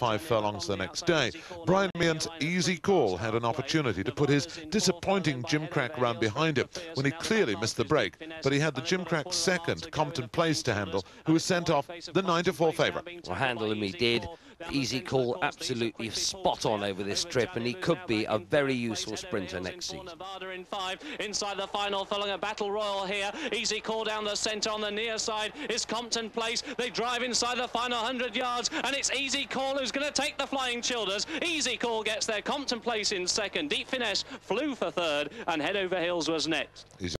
5 furlongs the next day. Brian Meehan's Easy Call had an opportunity to put his disappointing Gimcrack run behind him when he clearly missed the break, but he had the Gimcrack second, Compton Place, to handle, who was sent off the 9-4 favourite. Well, handle him he did. Easy Call absolutely spot on over this trip, and he could be a very useful sprinter next season. Inside the final furlong, a battle royal here. Easy Call down the centre. On the near side is Compton Place. They drive inside the final 100 yards, and it's Easy Call who's going to take the Flying Childers. Easy Call gets there. Compton Place in second. Deep Finesse flew for third, and Head Over Heels was next.